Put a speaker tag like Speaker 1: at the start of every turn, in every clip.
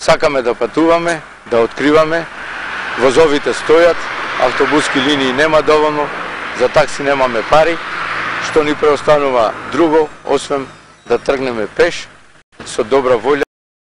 Speaker 1: Сакаме да патуваме, да откриваме, возовите стојат, автобуски линии нема доволно, за такси немаме пари, што ни преостанува друго, освен да тргнеме пеш, со добра волја.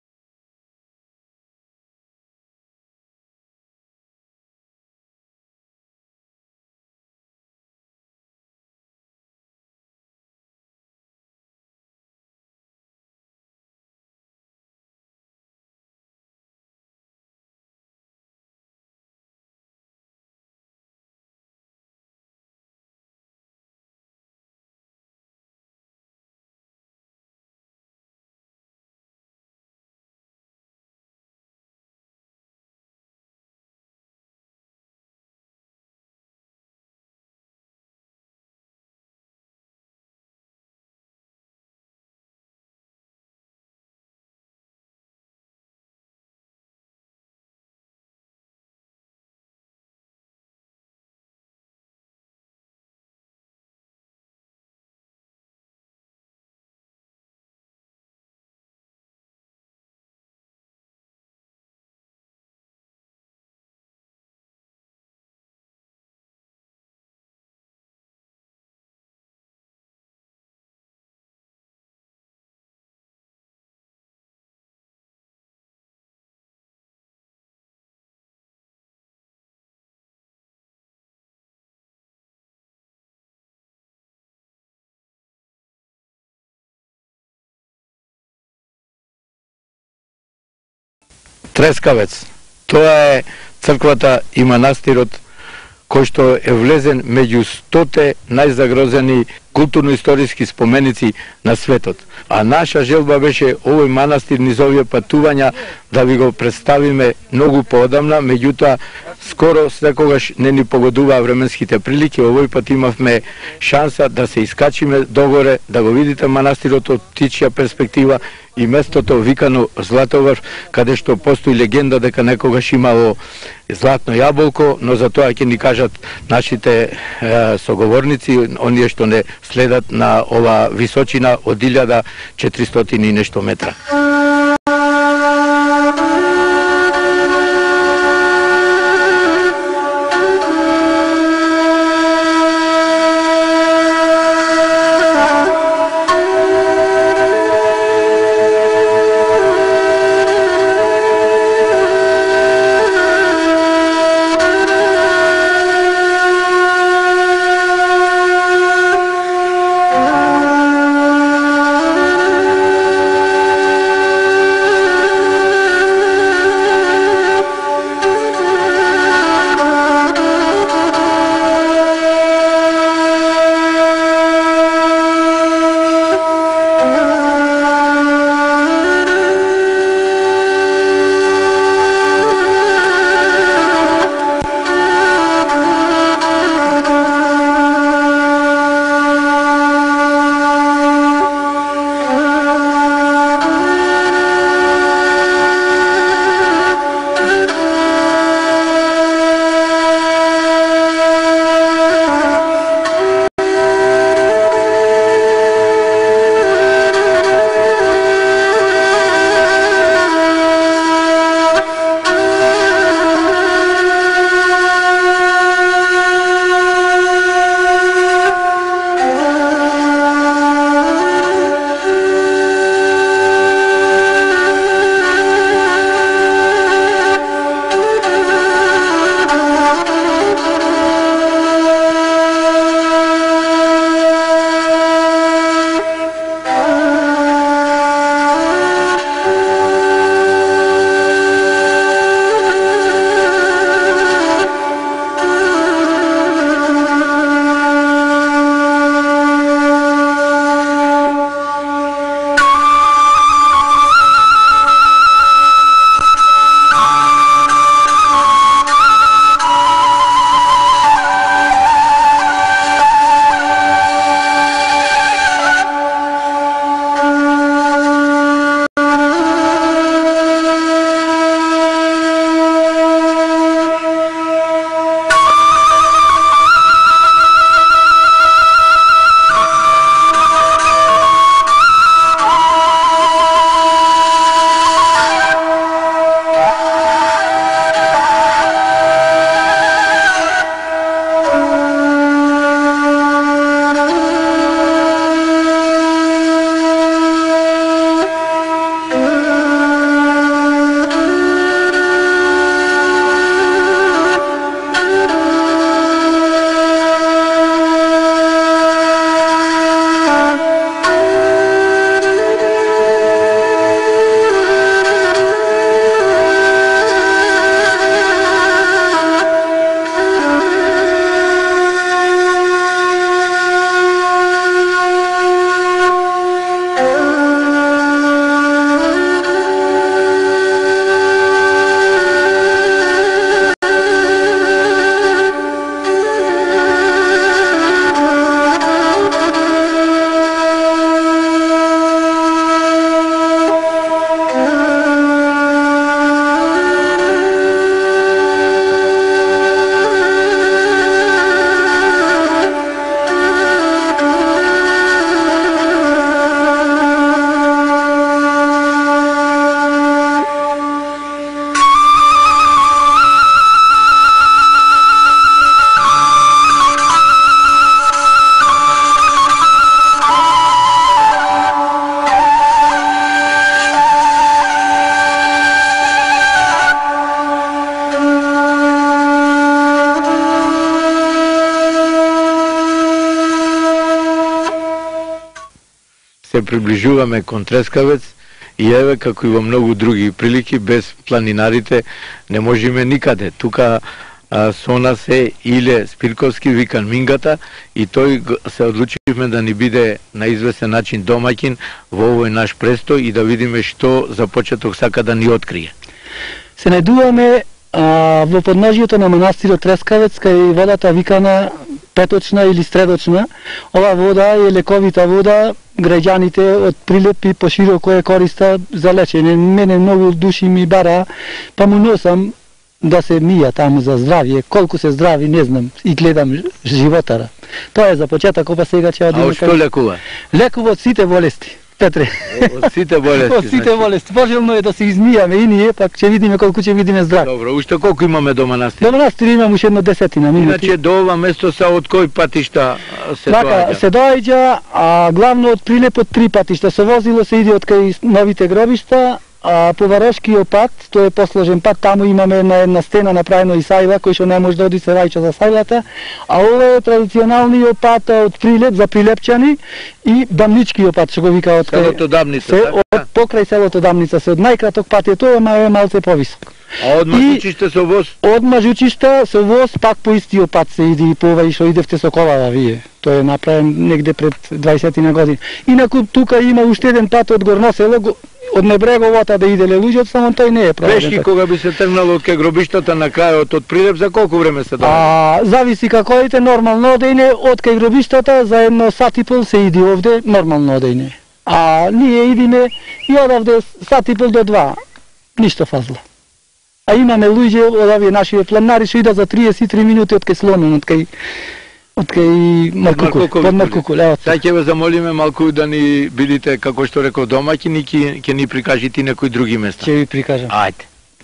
Speaker 1: Трескавец. Тоа е црквата и манастирот кој што е влезен меѓу 100 најзагрозени културно-историски споменици на светот. А наша желба беше овој манастир низ овие патувања да ви го представиме многу поодамна, меѓутоа скоро секогаш не ни погодуваа временските прилики. Овој пат имавме шанса да се искачиме догоре, да го видите манастирот од птичја перспектива и местото викано Златоврв, каде што постои легенда дека некогаш имало златно јаболко, но за тоа ќе ни кажат нашите соговорници, оние што не следат на ова височина од 1400 и нешто метра. се приближуваме кон Трескавец и еве како и во многу други прилики без планинарите не можеме никаде. Тука со нас е Иле Спирковски, викан Мингата, и тој се одлучивме да ни биде на известен начин домаќин во овој наш престој и да видиме што за почеток сака да ни открие.
Speaker 2: Се најдуваме во подножието на манастирот Трескавец, кај водата викана петочна или средочна. Ова вода е лековита вода, граѓаните од Прилеп и пошироко е користа за лечење. Мене многу души ми бара, па му носам да се мија таму за здравје. Колку се здрави, не знам, и гледам животара. Тоа е за почеток, па сега ќе одиме.
Speaker 1: А што лекува?
Speaker 2: Лекува од сите болести. Петре.
Speaker 1: Од сите болести.
Speaker 2: Од сите болести. Пожелно е да се измијаме и ние, пак ќе видиме колку ќе видиме здрави.
Speaker 1: Добро, уште колку имаме до манастир?
Speaker 2: До манастир имам уште едно 10 минути.
Speaker 1: Иначе до ова место са од кој патишта се доаѓа?
Speaker 2: Се доаѓа, главно од Прилеп од 3 патишта. Со возило се иде од кај новите гробишта, по Варошкиот пат, тоа е посложен пат, таму имаме на една стена направено и сајла, кој што не може да оди се рајча за сајлата, а ова е традиционалниот пат од Прилеп за прилепчани и Дамничкиот пат, што го вика од
Speaker 1: селото Дамница,
Speaker 2: од покрај селото Дамница, се од најкраток пат е тоа, ама е малце повисок.
Speaker 1: А од Мажучиште со воз?
Speaker 2: Од Мажучиште со воз пак по истиот пат се иди по ова и што идевте со колава вие. Тоа е направен негде пред 20 на години. Инаку тука има уште еден пат од Горно село, од Небреговата да иделе луѓето, само тој не е правилен.
Speaker 1: Пешки кога би се тргнало од кај гробиштата на крајот од Прилеп, за колку време се доаѓа?
Speaker 2: Зависи како идете, нормално одење од кај гробиштата за едно сат и пол се иди овде, нормално одење. А ние идиме и одавде сат и пол до 2. Ништо фазла. А имаме луѓе од овие наши планари што идат за 33 минути од кај Сломен, од кај Маркукул, под Маркукул.
Speaker 1: Сега ќе ве замолиме малку да ни бидите, како што реков, домаќини, ќе ни прикажете некои други места.
Speaker 2: Ќе ви прикажам.
Speaker 1: Ајде.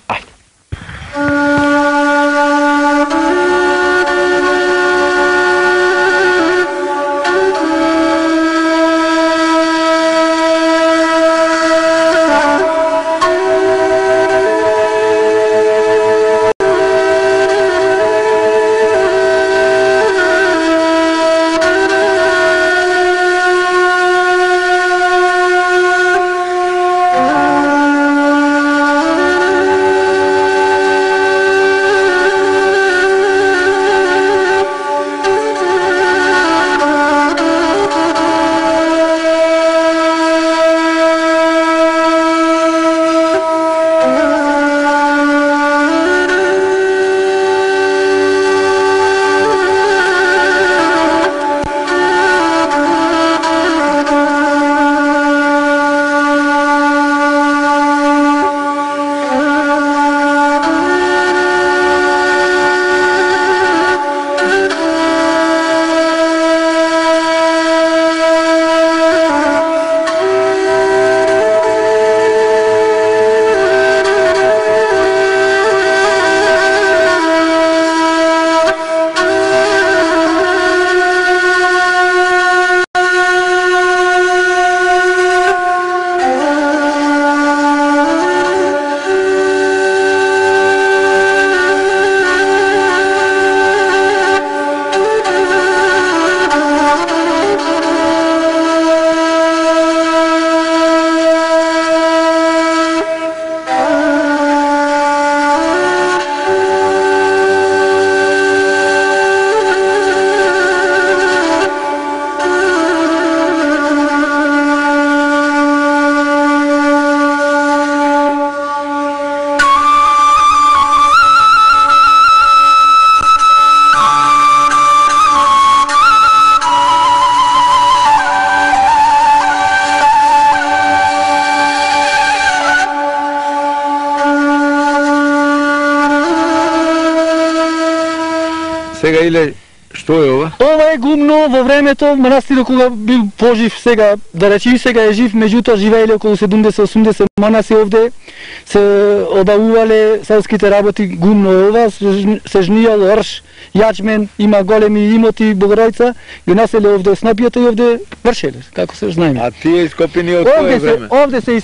Speaker 1: Сега Иле, што е ова?
Speaker 2: Ова е гумно во времето, манастирот кога бил пожив, сега, да речи сега е жив, меѓутоа живееле околу 70-80 монаси овде, се обавувале селските работи, гумно е ова, се жнијал рш, јачмен, има големи имоти Богоројца, ги населе овде снопијата и овде вршеле, како се знаеме.
Speaker 1: А тие ископини од кое време?
Speaker 2: Овде се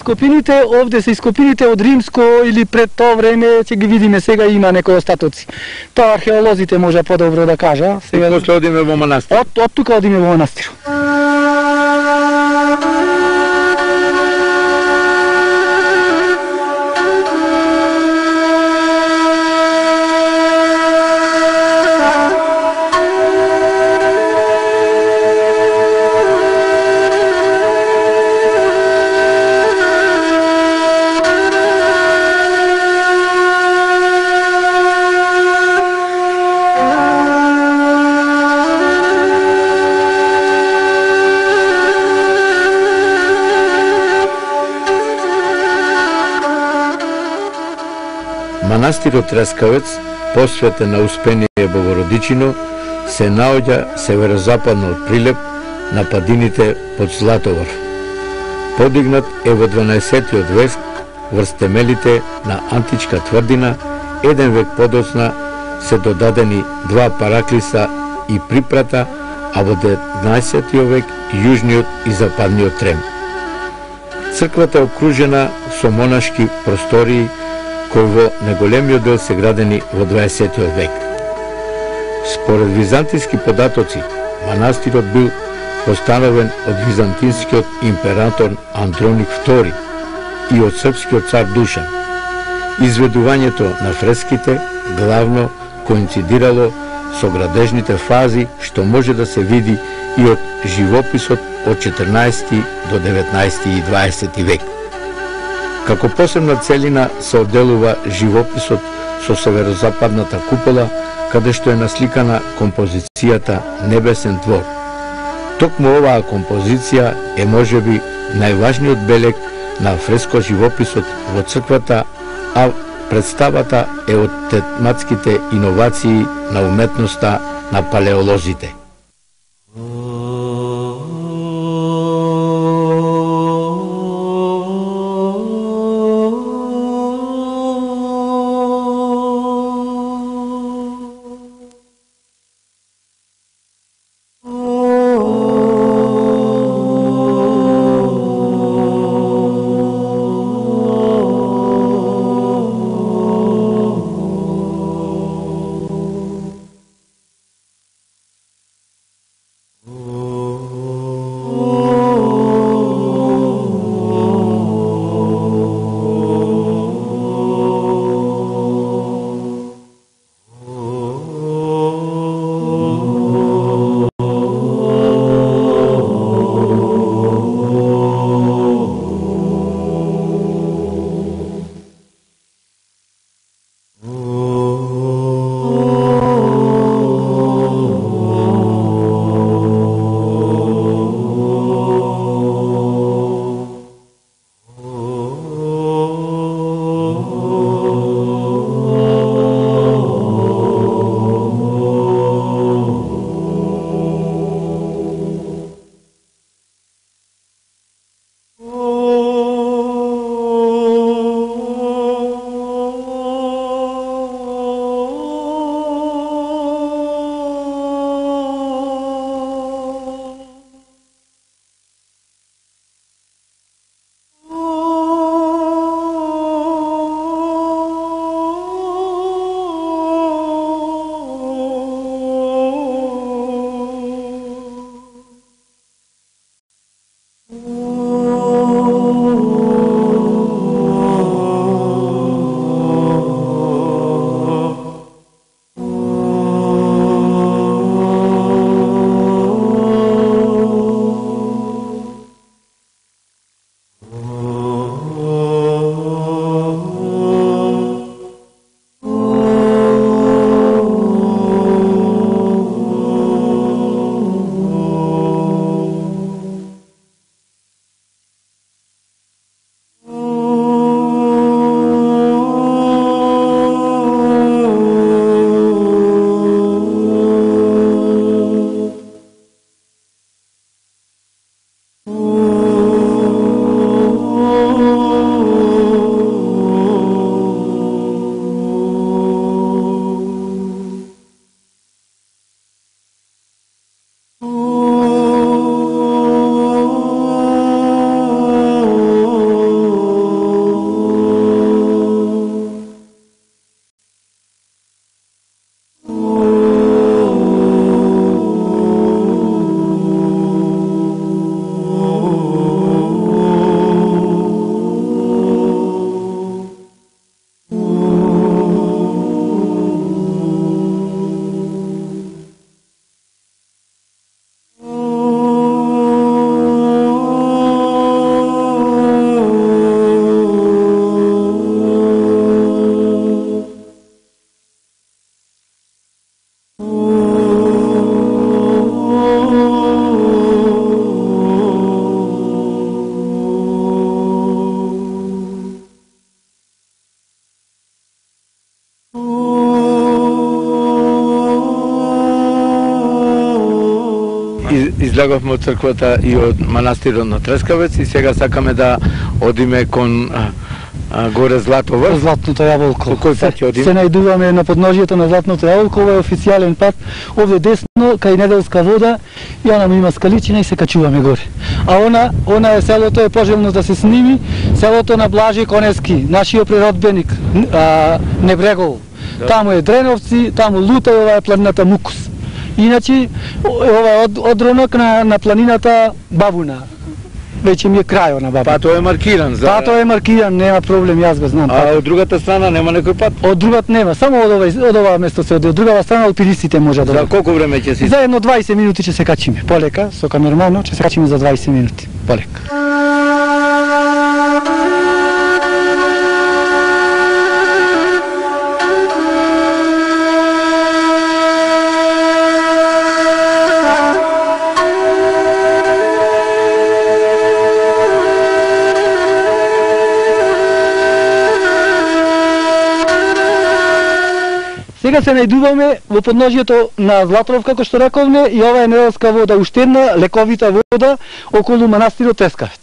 Speaker 2: ископините од римско или пред тоа време, ќе ги видиме сега, има некои остатоци. Тоа археолозите може подобро да кажа.
Speaker 1: Сега... И после одиме во манастир?
Speaker 2: Од тука одиме во манастир.
Speaker 1: Манастирот Трескавец, посветен на Успение Богородичино, се наоѓа северозападно од Прилеп на падините под Златоврв. Подигнат е во 12 век врз темелите на античка тврдина, еден век подоцна се додадени два параклиса и припрата, а во 19 век јужниот и западниот трем. Црквата е окружена со монашки простории, кои во неголемиот дел се градени во 20 век. Според византиски податоци, манастирот бил постановен од византинскиот император Андроник II и од српскиот цар Душан. Изведувањето на фреските главно коинцидирало со градежните фази, што може да се види и од живописот од 14 до 19 и 20 век. Како посебна целина се одделува живописот со северозападната купола, каде што е насликана композицијата Небесен двор. Токму оваа композиција е можеби најважниот белег на фреско живописот во црквата, а представата е од тематските иновации на уметноста на палеолозите. излеговме од црквата и од манастирот на Трескавец и сега сакаме да одиме кон горе Златоврв.
Speaker 2: Златното јаволко.
Speaker 1: Кој пат ќе одиме?
Speaker 2: Се најдуваме на подножието на Златното јаволко, ова е официјален пат. Овде десно, кај Неделска вода, и она има скаличина и се качуваме горе. А она е селото, е пожелно да се сними, селото на Блажи Конески, нашиот природбеник, Небрегол. Да. Таму е Дреновци, таму Лута и ова е планината Мукус. Иначе, ова е одронок на планината Бабуна. Веќе ми е крајот на Бабуна.
Speaker 1: Патот е маркиран.
Speaker 2: Патот е маркиран, нема проблем, јас го знам.
Speaker 1: А од другата страна нема некој пат?
Speaker 2: Од другата нема, само од ова место се оди. Од другата страна алпинистите може да.
Speaker 1: За колку време ќе си?
Speaker 2: За едно 20 минути ќе се качиме. Полека, со камермано ќе се качиме за 20 минути. Полека. Сега се најдуваме во подножието на Златоврв, како што рековме, и ова е Неделска вода, уштедна, лековита вода околу манастирот Трескавец.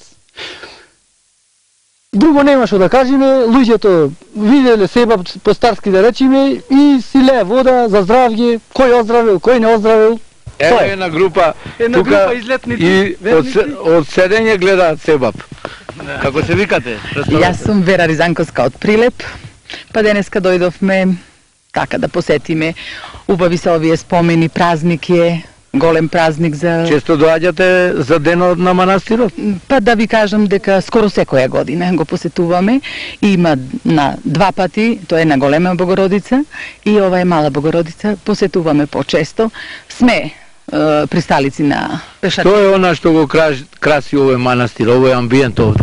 Speaker 2: Друго нема што да кажеме, луѓето виделе себе постарски да речеме и си лее вода за здравје, кој оздравил, кој не оздравил.
Speaker 1: Ева една група тука и од седење гледаат себап. Како се викате?
Speaker 3: Јас сум Вера Ризанковска од Прилеп, па денеска дојдовме така да посетиме. Убави се овие спомени, празник е, голем празник за...
Speaker 1: Често доаѓате за денот на манастирот?
Speaker 3: Па да ви кажам дека скоро секоја година го посетуваме. Има на два пати, тоа е на Голема Богородица и ова е Мала Богородица. Посетуваме почесто. Сме присталици на пешачи.
Speaker 1: Тоа е она што го краси овој манастир, овој амбиент овде.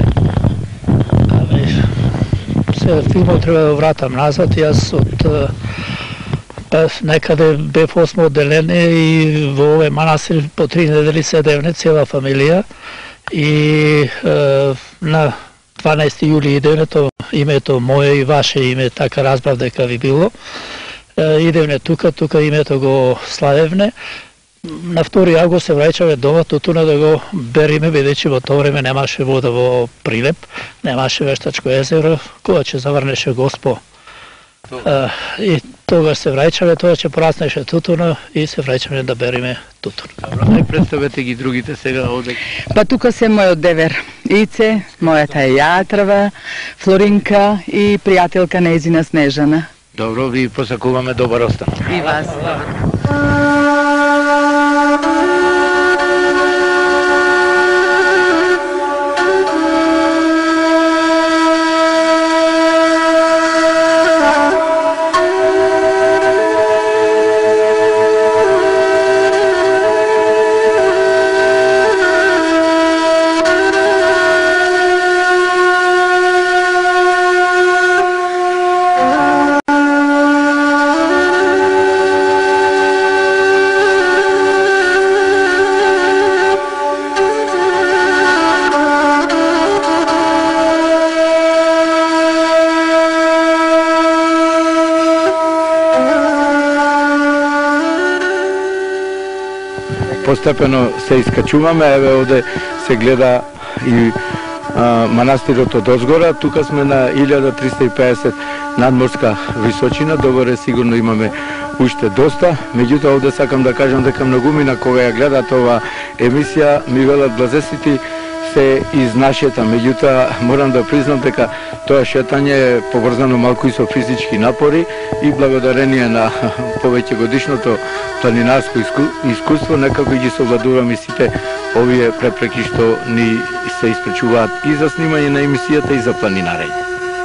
Speaker 4: Филмот треба да вратам назад, јас од некаде бев 8 одделение и во овој манастир по 3 недели седевне цела фамилија и на 12 јули идевне, името моје и ваше име, така разбрав дека ви било, идевне тука името го славевне. На 2 август се враќаме дома тутуна да го бериме, бидејќи во тоа време немаше вода во Прилеп, немаше Вештачко езеро, кога ќе заврнеше Госпо. И тогаш се враќаме, тоа ќе пораснеше тутуна и се враќаме да бериме тутун.
Speaker 1: Ај представете ги другите сега овде.
Speaker 3: Па тука се мојот девер Ице, мојата е Јатрава, Флоринка и пријателка нејзина Снежана.
Speaker 1: Добро, ви посакуваме добар остан.
Speaker 3: И вас.
Speaker 1: Постепено се искачуваме, еве овде се гледа и манастирот од озгора, тука сме на 1350 надморска височина, догоре сигурно имаме уште доста, меѓутоа овде сакам да кажам дека многумина кога ја гледат ова емисија ми велат блазесити се из нашета, меѓутоа морам да признам дека тоа шетање е поврзано малку и со физички напори и благодарение на повеќе годишното планинарско искуство некако ги совладуваме сите овие препреки што ни се испречуваат и за снимање на емисијата и за планинарење.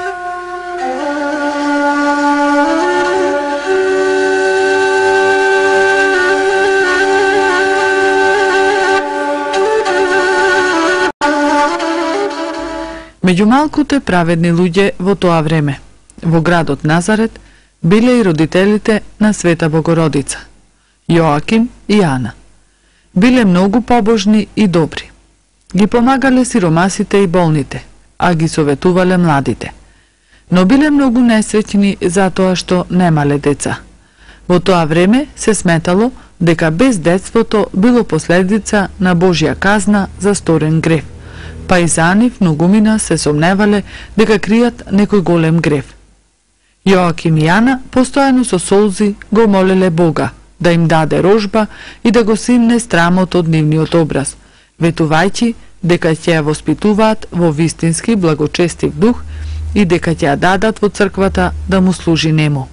Speaker 5: Меѓу малкуте праведни луѓе во тоа време, во градот Назарет, биле и родителите на Света Богородица, Јоаким и Ана. Биле многу побожни и добри. Ги помагале сиромасите и болните, а ги советувале младите. Но биле многу несреќни затоа што немале деца. Во тоа време се сметало дека без детството било последица на Божја казна за сторен грев, па и за нив многумина се сомневале дека кријат некој голем грев. Јоаким и Јана постојано со солзи го молеле Бога да им даде рожба и да го симне срамот од нивниот образ, ветувајќи дека ќе ја воспитуваат во вистински благочестив дух и дека ќе ја дадат во црквата да му служи нему.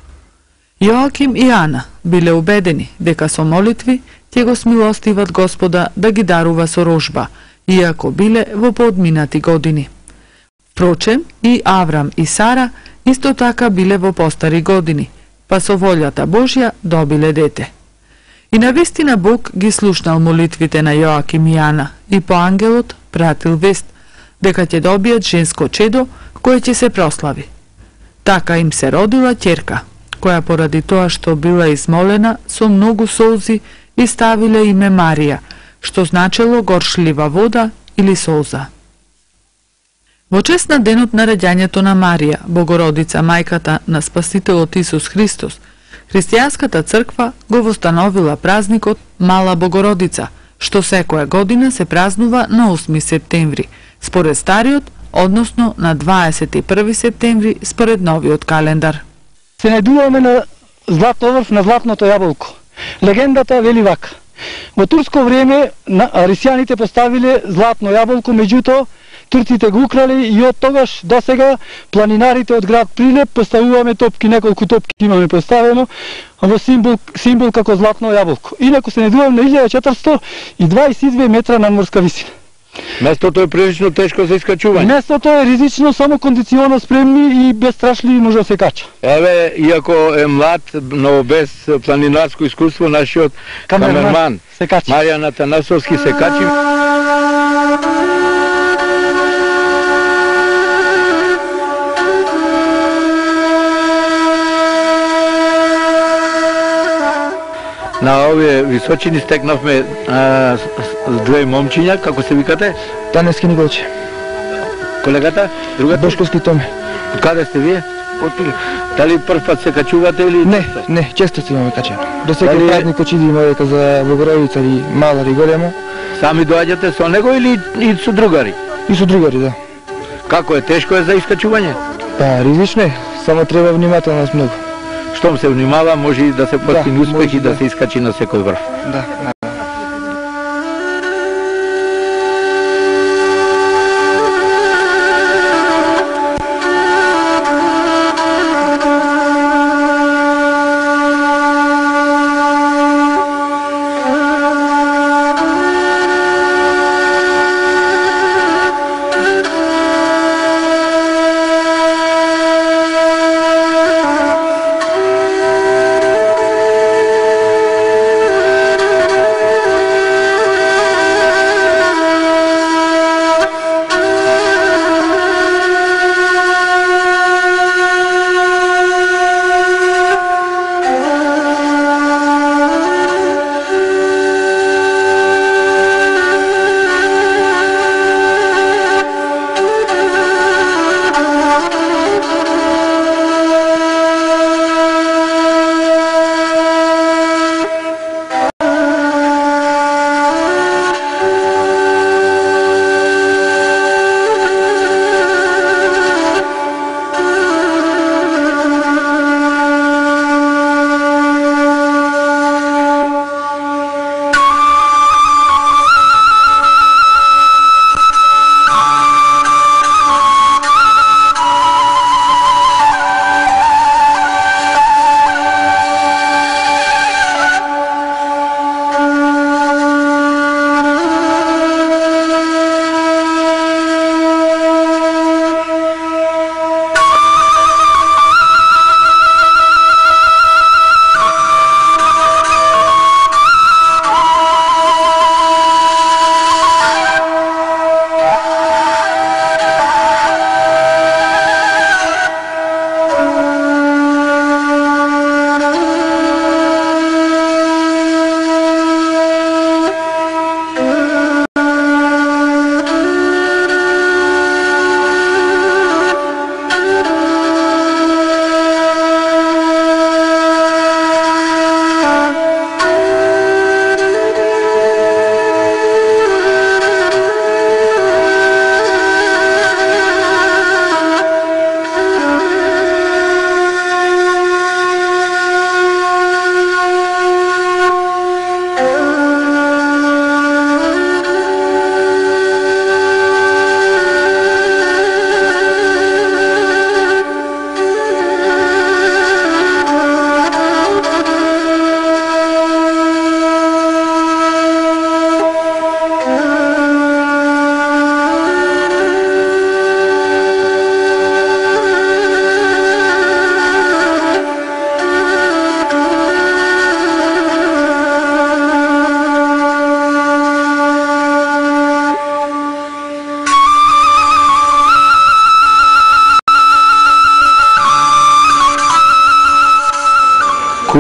Speaker 5: Јоаким и Ана биле убедени дека со молитви ќе го смилостиват Господа да ги дарува со рожба, иако биле во поодминати години. Впрочем, и Аврам и Сара исто така биле во постари години, па со волјата Божја добиле дете. И навистина Бог ги слушнал молитвите на Јоаким и Ана и по ангелот пратил вест дека ќе добијат женско чедо кое ќе се прослави. Така им се родила ќерка, која поради тоа што била измолена со многу солзи и ставиле име Марија, што значело горшлива вода или солза. Во чест на денот на раѓањето на Марија, Богородица, мајката на Спасителот Исус Христос, христијанската црква го востановила празникот Мала Богородица, што секоја година се празнува на 8 септември, според стариот, односно на 21 септември според новиот календар.
Speaker 2: Се најдуваме на Златоврв на Златното јаболко. Легендата вели вака. Во турско време арисјаните поставиле златно јаболко, меѓутоа турците го украли и од тогаш до сега планинарите од град Прилеп поставуваме топки, неколку топки имаме поставено во символ како златно јаболко. Инаку се најдуваме на 1422 метра надморска висина.
Speaker 1: Местото е прилично тешко за искачување.
Speaker 2: Местото е ризично, само кондиционно спремни и без страшливи може да се кача.
Speaker 1: Еве, иако е млад, но без планинарско искуство, нашиот камерман Маријан Атанасовски се качи. На овие височини стекнавме две момчиња, како се викате?
Speaker 6: Танески Николче.
Speaker 1: Колегата? Другата?
Speaker 6: Бошковски Томе.
Speaker 1: Од каде сте вие? Дали прв пат се качувате или?
Speaker 6: Не, често се имаме качено. До сега празник очидиме дека за Богородица или мала или голема.
Speaker 1: Сами доаѓате со него или и со другари?
Speaker 6: И со другари, да.
Speaker 1: Како е, тешко е за искачување?
Speaker 6: Па, ризично е, само треба внимателност многу.
Speaker 1: Штом се внимава, може и да се постигне успех и да се искачи на секој врв.
Speaker 6: Да.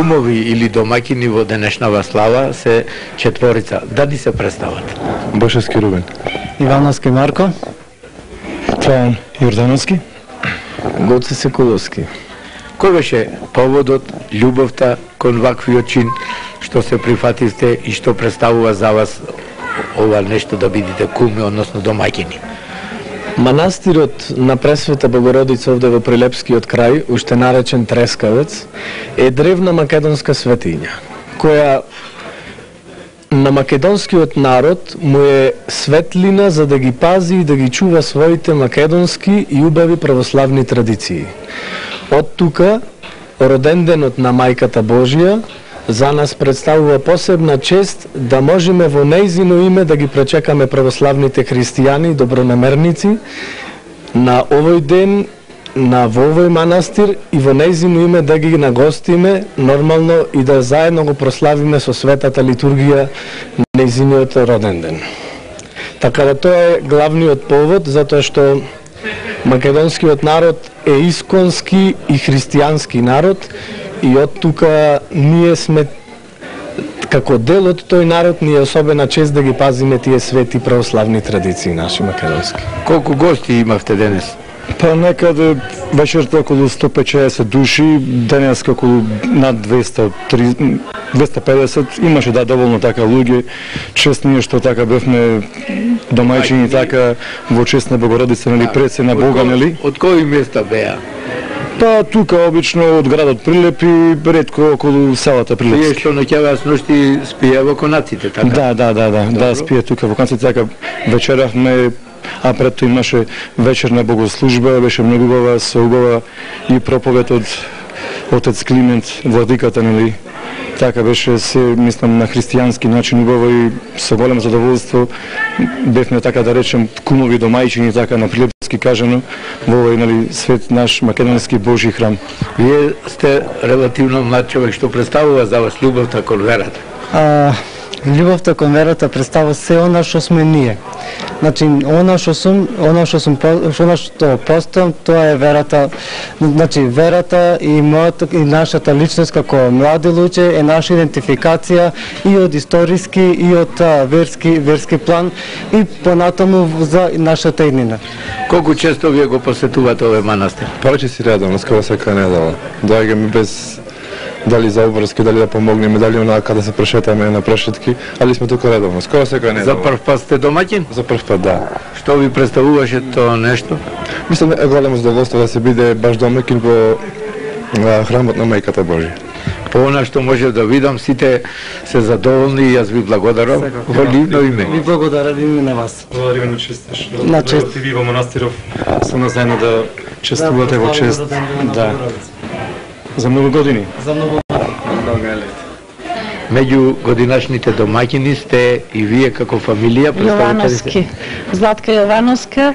Speaker 1: кумови или домаќини во денешнава слава се четворица. Да ни се представат.
Speaker 7: Бошевски Рубен.
Speaker 2: Ивановски Марко.
Speaker 7: Трајан Јордановски.
Speaker 6: Гоце Секуловски.
Speaker 1: Кој беше поводот, љубовта кон ваквиот чин, што се прифативте и што представува за вас ова нешто да бидете куми, односно домаќини?
Speaker 6: Манастирот на Пресвета Богородица овде во Прилепскиот крај, уште наречен Трескавец, е древна македонска светиња, која на македонскиот народ му е светлина за да ги пази и да ги чува своите македонски и убави православни традиции. Од тука, роденденот на Мајката Божија за нас представува посебна чест да можеме во нејзино име да ги пречекаме православните христијани, добронамерници, на овој ден, во овој манастир и во нејзино име да ги нагостиме нормално и да заедно го прославиме со светата литургија нејзиниот роден ден. Така да тоа е главниот повод, затоа што македонскиот народ е исконски и христијански народ и од тука ние сме како дел од тој народ, ни е особена чест да ги пазиме тие свети православни традиции наши македонски.
Speaker 1: Колку гости имавте денес?
Speaker 7: Па некаде вечерта околу 150 души, денес околу над 250, имаше доволно така луѓе. Чест ние што така бевме домајчини така во чест на Богородица, нели, пред се на Бога, нели?
Speaker 1: Од кои места беа?
Speaker 7: Па тука обично од градот Прилеп и ретко околу селата Прилеп.
Speaker 1: Тие што ноќеваат ношти спие во конаците, така?
Speaker 7: Да, спие тука во конаците, така вечеравме, а пред тоа имаше вечерна богослужба, беше многу убава, се убава и проповед од отец Климент, владиката, нели. Така беше се, мислам, на христијански начин убаво и со големо задоволство бевме, така да речем, кумови домајчини, така на прилепски кажано, во овој, нели, свет наш македонски Божи храм.
Speaker 1: Вие сте релативно млад човек, што представува за вас љубовта кон верата?
Speaker 2: Љубовта кон верата представува се она што сме ние. Значи, она што постам, тоа е верата. Значи, верата и мојата и нашата личност како млади луѓе е наша идентификација и од историски и од верски план и понатаму за нашата иднина.
Speaker 1: Колку често вие го посетувате овој манастир?
Speaker 7: Повеќе си редовно, скоро секоја недела. Доаѓаме без дали за обврски, дали да помогнеме, дали онака да се прешетаме на прешетки, али сме тука редовно, скоро секоја недела.
Speaker 1: За прв пат сте домаќин?
Speaker 7: За прв пат, да.
Speaker 1: Што ви представуваше тоа нешто?
Speaker 7: Мислам, е големо задоволство да се биде баш домаќин во храмот на Мајката Божија.
Speaker 1: По она што може да видам, сите се задоволни и јас ви благодарам во ливно име.
Speaker 2: Ви благодарам на вас.
Speaker 7: Благодариме на честиш.
Speaker 2: На чест.
Speaker 7: И ви во манастиров со нас заедно да чествувате во чест. Да. За многу години.
Speaker 2: За многу
Speaker 1: Меѓу годинашните домаќини сте и вие како фамилија,
Speaker 8: Јовановски. Златка Јовановска,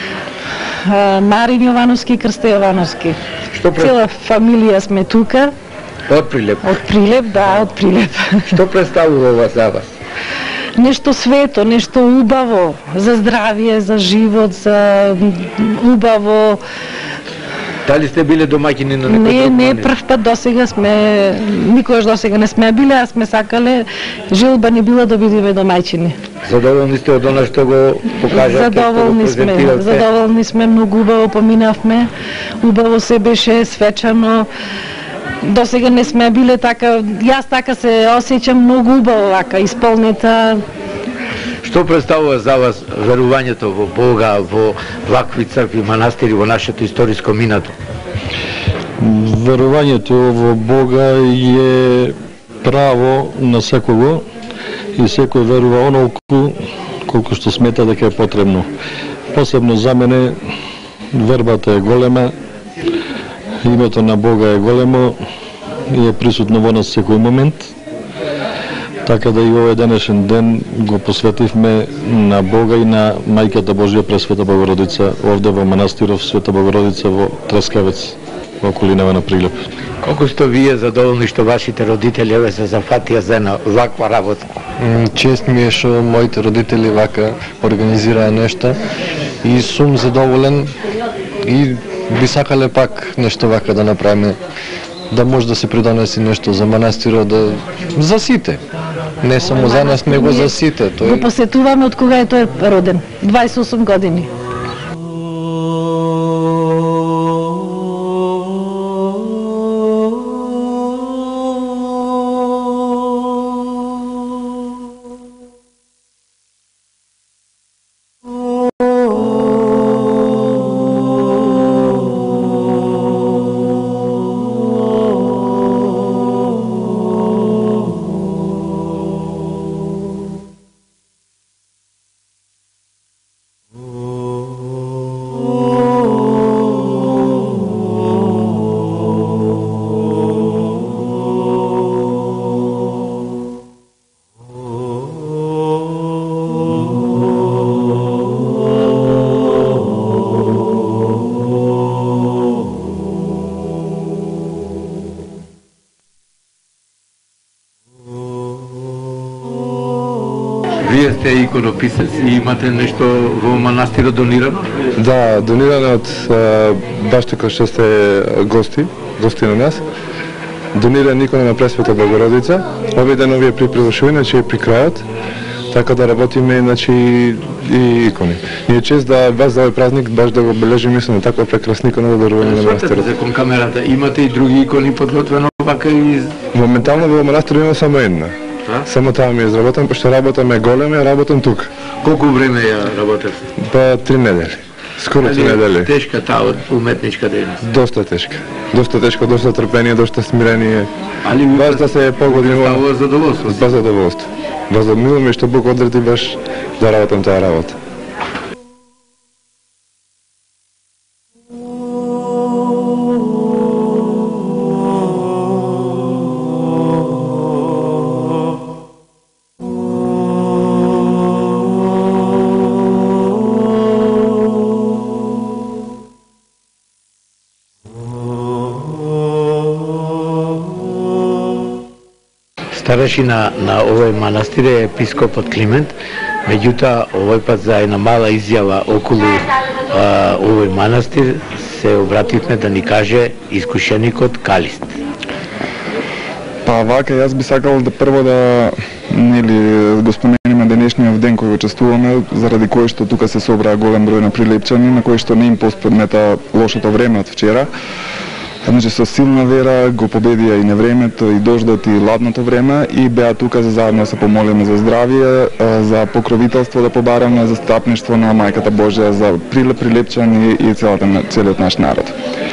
Speaker 8: Марин Јовановски и Крста Јовановски. Цела фамилија сме тука.
Speaker 1: Од Прилеп?
Speaker 8: Од Прилеп, да, од Прилеп.
Speaker 1: Што представува ова за вас?
Speaker 8: Нешто свето, нешто убаво, за здравие, за живот, за убаво.
Speaker 1: Дали сте биле домаќини на некој друг?
Speaker 8: Не, прв пат досега сме, никогаш досега не сме биле, а сме сакале, желба ни била да бидеме домаќини.
Speaker 1: Задоволни сте од она што го покажавте, што го презентиравте?
Speaker 8: Задоволни сме, многу убаво поминавме, убаво се беше, свечано. Досега не сме биле така, јас така се осеќам многу убаво вака, исполнета.
Speaker 1: Што представува за вас верувањето во Бога, во вакви цркви, манастири во нашето историско минато?
Speaker 9: Верувањето во Бога е право на секого и секој верува онолку колку што смета дека е потребно. Посебно за мене вербата е голема, името на Бога е големо и е присутно во нас секој момент. Така да и овој денешен ден го посветивме на Бога и на Мајката Божија Пресвета Богородица овде во манастиров Света Богородица во Трескавец, во околинава на Прилеп.
Speaker 1: Колку сте вие задоволни што вашите родители еве се зафатија за една ваква работа?
Speaker 6: Чест ми е што моите родители вака организираа нешто и сум задоволен и би сакале пак нешто вака да направиме
Speaker 9: да може да се придонеси нешто за манастирот, за сите. Не само за нас, него за сите.
Speaker 8: Го посетуваме од кога е тој роден, 28 години.
Speaker 1: Вие сте иконописец и имате нешто во манастирот донирано?
Speaker 7: Да, донирано од баш така што сте гости на нас. Дониран икона на Пресвета Богородица. Овој ден овие приприлошува, иначе е при крајот, така да работиме значи и икони. Ни е чест да вас за овој празник баш да го обележиме на таква прекрасна икона во дарување на манастирот.
Speaker 1: За кон камерата имате и други икони подготвено вака и
Speaker 7: моментално во манастирот има само една. Само таа ми е изработен, пошто работаме големе, работам тука.
Speaker 1: Колку време ја работев?
Speaker 7: Па 3 недели. Скоро 3 недели.
Speaker 1: Тешка таа уметничка дејност.
Speaker 7: Доста тешка. Доста трпение, доста смирение.
Speaker 1: Али
Speaker 7: баш да се погодимо.
Speaker 1: Става задоволство.
Speaker 7: Баш задоволство. Баш да мило што Бог одреди баш да работам таа работа.
Speaker 1: Старешина на овој манастир е епископот Климент, меѓутоа овој пат за една мала изјава околу овој манастир се обративме да ни каже искушеникот Калист.
Speaker 10: Па вака, јас би сакал да прво да го спомениме денешниот ден кој го чествуваме, заради кој што тука се собраа голем број на прилепчани, на кој што не им поспомнета лошото време од вчера. Значи со силна вера го победија и невремето, и дождот, и ладното време и беа тука за заедно се помолиме за здравие, за покровителство да побараме, за стапништво на Мајката Божја, за прилепчани и целиот наш народ.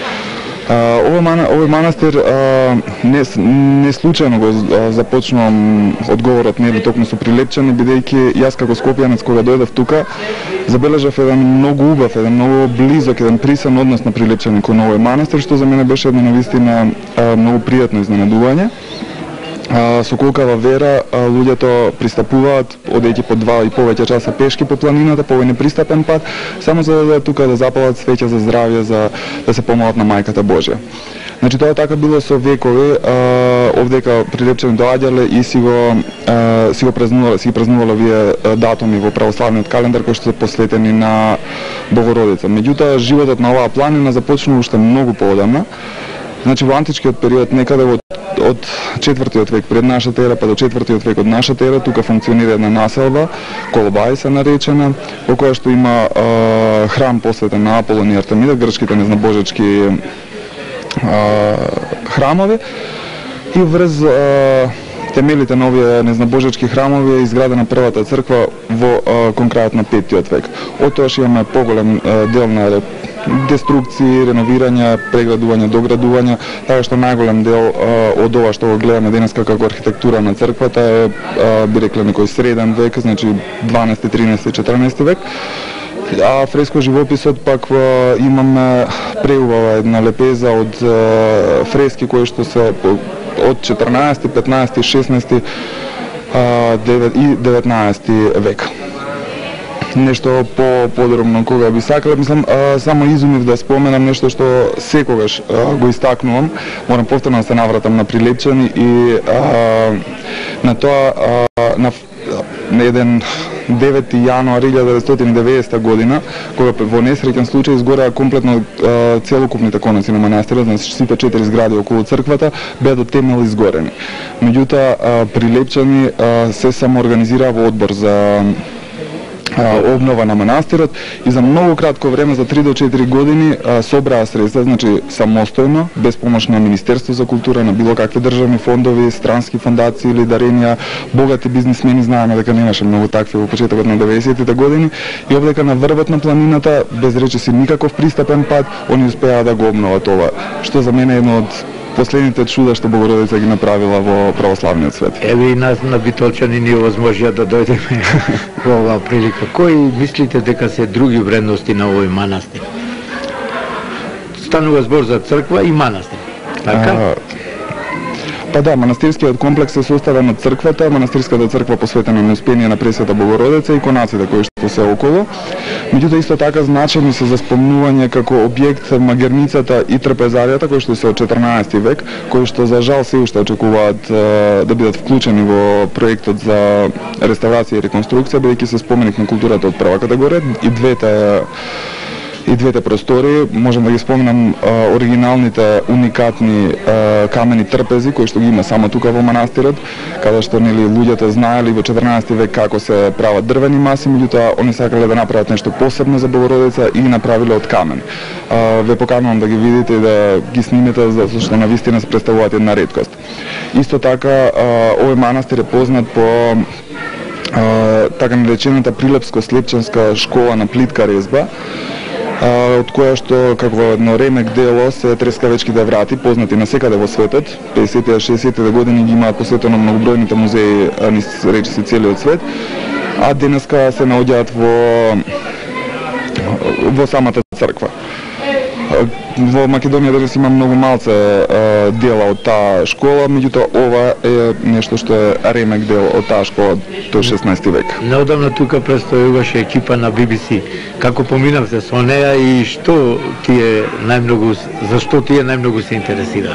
Speaker 10: Овој манастир не случајно го започнувам одговорот нели токму со прилепчани, бидејќи јас како скопјанец кога дојдов тука забележав еден многу убав, еден многу близок, еден присан однос на прилепчани кон овој манастир, што за мене беше една навистина многу пријатно изненадување. Со колкава вера луѓето пристапуваат, одејќи по 2 и повеќе часа пешки по планината, по овој непристапен пат, само за да тука да запалат свеќа за здравје, за да се помолат на Мајката Божја. Значи тоа така било со векови, овдека прилепчани доаѓале и си празнувале овие датуми во православниот календар кои што се посветени на Богородица. Меѓутоа животот на оваа планина започнува уште многу поодамна. Значи во античкиот период, некаде од 4-тиот век пред нашата ера па до 4-тиот век од нашата ера, тука функционира една населба, Колобај се наречена, во која што има храм посветен на Аполон и Артемида, грчките незнабожечки храмови, и врз темелите на овие незнабожечки храмови е изградена првата црква во конкретно на 5-тиот век. Од тоаш имаме поголем дел на деструкции, реновирања, преградување, доградување, така што најголем дел од ова што го гледаме денеска како архитектура на црквата е, би рекле, некој среден век, значи 12, 13, 14 век. А фреско живописот пак имаме преубава една лепеза од фрески кои што се од 14, 15, 16 и 19 век. Нешто подробно кога би сакала, мислам, само изумив да споменам нешто што секогаш го истакнувам, морам повторно да се навратам на прилепчани и на тоа на еден 9. јануари 1990 година, кога во несреќен случај изгораа комплетно целокупните коноци на манастирот, значи сите 4 згради околу црквата беа до темел изгорени. Меѓутоа, Прилепчани се самоорганизираа во одбор за обнова на манастирот и за многу кратко време, за 3 до 4 години, собраа средства, значи самостојно, без помош на Министерство за култура, на било какви државни фондови, странски фондации или даренија, богати бизнисмени, знаеме дека немаше многу такви во почетокот на 90-тите години, и овдека на врвот на планината, без речиси никаков пристапен пат, они успеа да го обноват ова, што за мене е едно од последните чуда што Богородица ги направила во православниот свет.
Speaker 1: Еве и нас на Битолчани ни овозможија да дојдеме во оваа прилика. Кои мислите дека се други вредности на овој манастир? Станува збор за црква и манастир. Така?
Speaker 10: Па да, манастирскиот комплекс е составен од црквата, манастирската црква посветена на Успение на Пресвета Богородица и конаците кои што се околу. Меѓутоа исто така значени се за спомнување како објект магерницата и трпезаријата кои што се од 14 век, кои што за жал се уште очекуваат да бидат вклучени во проектот за реставрација и реконструкција, бидејќи се споменик на културата од прва категорија. И двете простори, можам да ги спомнам оригиналните уникатни камени трпези кои што ги има само тука во манастирот, каде што луѓето знаеле во 14 век како се прават дрвени маси, меѓутоа они сакале да направат нешто посебно за Богородица и ги направиле од камен. Ве поканувам да ги видите и да ги снимете, зашто навистина се представуваат една реткост. Исто така, овој манастир е познат по така наречената Прилепско-слепчанска школа на плитка резба, од која што како едно ремек дело се трескавечките врати, познати навсекаде во светот. 50-60-те години ги имаат посветено многобројните музеи низ речиси целиот свет, а денеска се наоѓаат во самата црква. Во Македонија денес има многу малце дела од таа школа, меѓутоа ова е нешто што е ремек дел од таа школа до 16 век.
Speaker 1: Неодамна тука престојуваше екипа на BBC. Како поминавте со неа и што тие најмногу се интересира?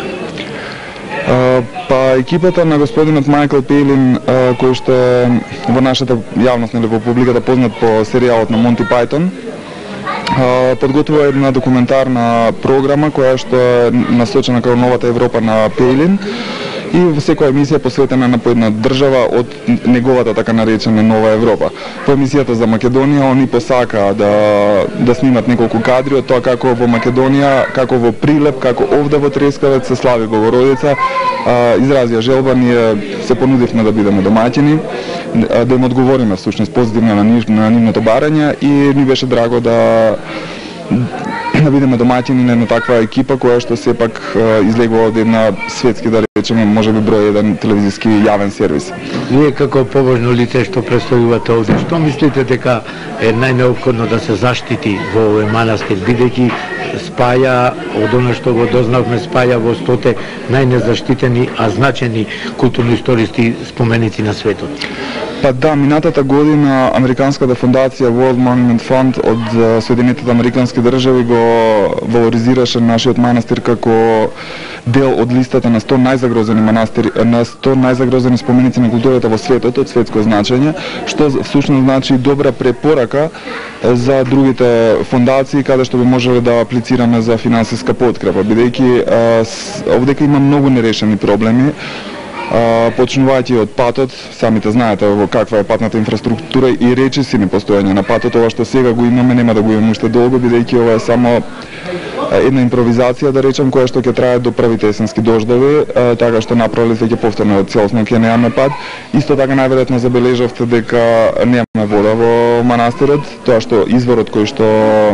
Speaker 10: Па екипата на господинот Майкл Пејлин, кој што е во нашата јавност, во публиката познат по серијалот на Монти Пајтон, подготвува една документарна програма која што е насочена кај новата Европа на Пејлин, и во секоја емисија посветена на поедна држава од неговата така наречена Нова Европа. По емисијата за Македонија они посакаа да снимат неколку кадри од тоа како во Македонија, како во Прилеп, како овде во Трескавец се слави Богородица. Изразија желба, ние се понудивме да бидеме домаќини, да им одговориме всушност позитивно на нивното барање, и ни беше драго да бидеме домаќини на една таква екипа која што сепак излегува од една светски, да речеме, можеби број еден телевизиски јавен сервис.
Speaker 1: Вие како побожно лице што престојувате овде, што мислите дека е најнеопходно да се заштити во овој манастир, бидејќи спаја, од она што го дознавме, спаја во 100 најнезаштитени, а значени културно-историски споменици на светот?
Speaker 10: Па да, минатата година Американската фондација World Monument Fund од Соединетите Американски држави го валоризираше нашиот манастир како дел од листата на 100 најзагрозени манастири, на 100 најзагрозени споменици на културата во светот од светско значење, што всушност значи добра препорака за другите фондации каде што би можеле да аплицираме за финансиска подкрепа, бидејќи овдека има многу нерешени проблеми. Почнувајќи од патот, самите знаете во каква е патната инфраструктура и речиси непостојање на патот. Ова што сега го имаме нема да го имаме уште долго, бидејќи ова е само една импровизација, да речем, која што ќе трае до првите есенски дождови, така што направиле веќе повторно целосно ќе немаме пат. Исто така најверојатно забележавте дека немаме вода во манастирот, тоа што изворот кој што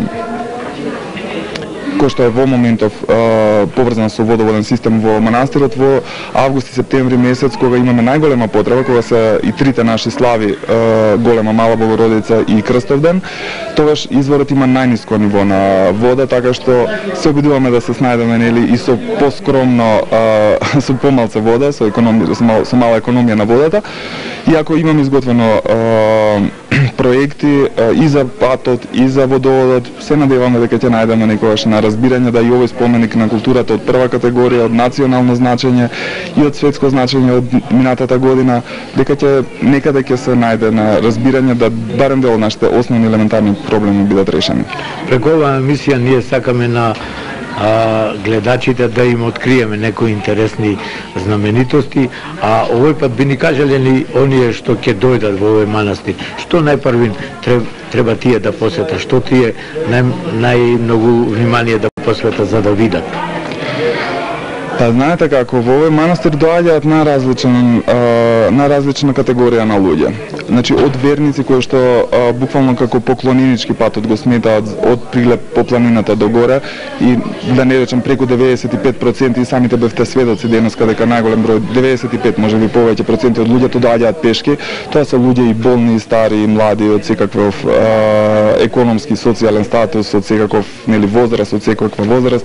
Speaker 10: е во моментов поврзан со водоводен систем во манастирот во август и септември месец, кога имаме најголема потреба, кога се и трите наши слави, Голема, Мала Богородица и Крстовден, тогаш изворот има најниско ниво на вода, така што се обидуваме да се снајдеме и со поскромно, со помалце вода, со мала економија на водата. Иако имам изготвено проекти и за патот, и за водоводот, се надеваме дека ќе најдеме некогаш на разбирање да и овој споменик на културата од прва категорија, од национално значење и од светско значење од минатата година, дека ќе некаде ќе се најде на разбирање да барем дел нашите основни елементарни проблеми бидат решени.
Speaker 1: Преку оваа емисија ние сакаме на гледачите да им откриеме некои интересни знаменитости, а овој пат би ни кажале ни оние што ќе дојдат во овој манастир, што најпрвин треба тие да посетат, што тие најмногу внимание да посветат за да видат.
Speaker 10: Па знаете како, во овој манастир доаѓаат најразлична категорија на луѓе. Значи од верници кои што буквално како поклонинички патот го сметаат од Прилеп по планината до горе и да не речам преку 95% и самите бевте сведоци денеска дека најголем број 95 можеби повеќе проценти од луѓето доаѓаат пешки. Тоа се луѓе и болни, и стари, и млади, од секаков економски, социјален статус, од секаков возраст, од секаква возраст.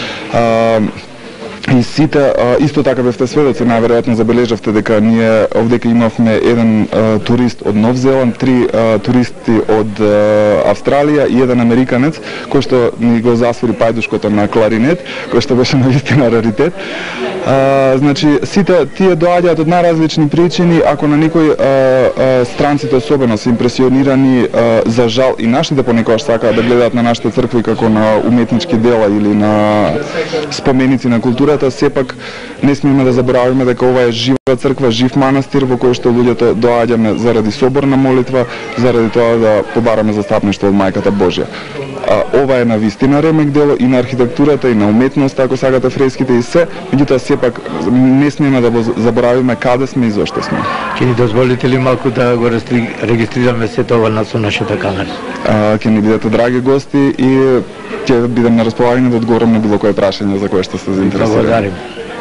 Speaker 10: И сите, исто така бевте сведоци, најверојатно забележавте дека ние овдека имавме еден турист од Нов Зеланд, 3 туристи од Австралија и еден американец, кој што ни го засвири пајдушкото на кларинет, кој што беше навистина раритет. Значи, сите тие доаѓаат од најразлични причини, ако на некој странците особено се импресионирани, за жал и нашите понекогаш сакаат да гледаат на нашите цркви како на уметнички дела или на споменици на културата, сепак не смееме да забораваме дека ова е жива црква, жив манастир во кој што луѓето доаѓаме заради соборна молитва, заради тоа да побараме застапништво од Мајката Божја. Ова е навистина ремек дело и на архитектурата и на уметноста, ако сакате фреските и се, меѓутоа сепак не смееме да заборавиме каде сме и зошто сме.
Speaker 1: Ќе ни дозволите ли малку да го регистрираме сето ова со нашата камера?
Speaker 10: Ќе ни бидете драги гости и ќе бидам на располагање да одговорам на било кое прашање за кое што сте заинтересирани.
Speaker 1: Благодарим.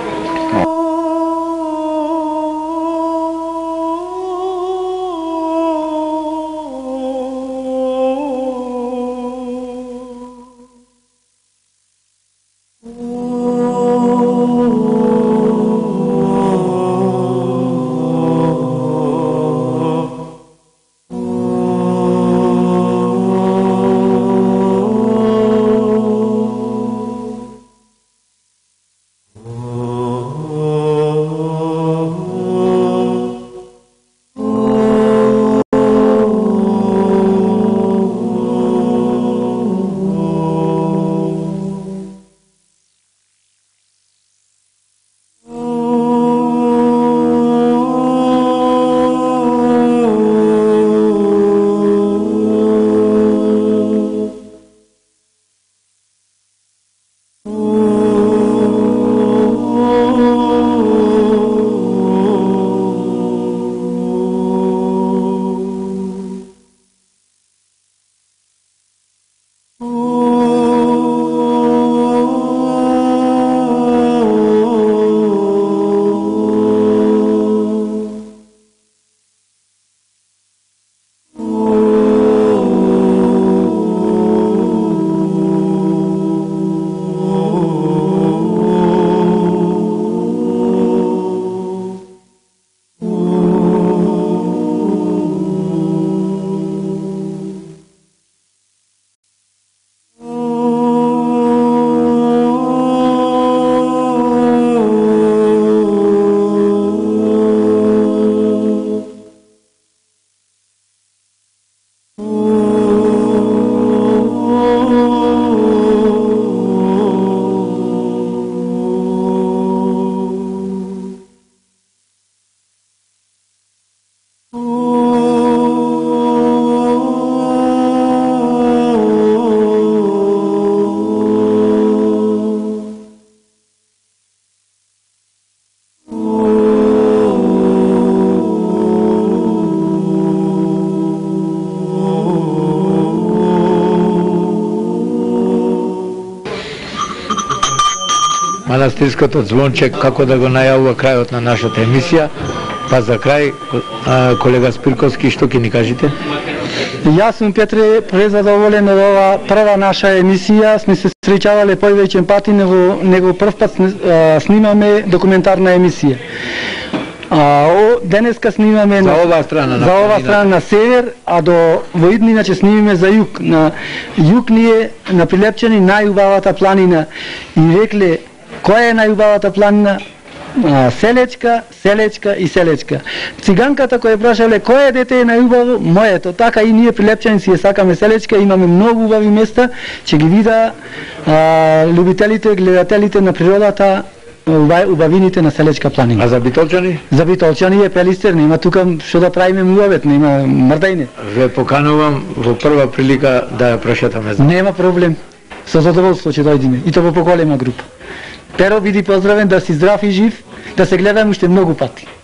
Speaker 1: Манастирското звонче, како да го најавува крајот на нашата емисија. Па за крај, колега Спирковски, што ќе ни кажете?
Speaker 2: Јас сум, Петре, презадоволен од ова прва наша емисија. Сме се среќавале повеќе пати, него прв пат снимаме документарна емисија. Денеска снимаме
Speaker 1: за оваа страна на
Speaker 2: за оваа страна на север, а во иднина ќе снимиме за југ. На југ ни е на Прилепчани најубавата планина и рекле која е најубавата планина? Селечка, Селечка и Селечка. Циганката која прашале кое дете е најубаво, моето. Така и ние Прилепчани си ја сакаме Селечка, имаме многу убави места, ќе ги вида љубителите, гледателите на природата, убавините на Селечка планина.
Speaker 1: А за Битолчани?
Speaker 2: За Битолчани е Пелистер, нема тука што да правиме муавет, нема мрдајне.
Speaker 1: Ве поканувам во прва прилика да ја прошетаме.
Speaker 2: Нема проблем. Со задоволство ќе дојдеме и тоа во поголема група. Перо, биди поздравен, да си здрав и жив, да се гледаме уште многу пати.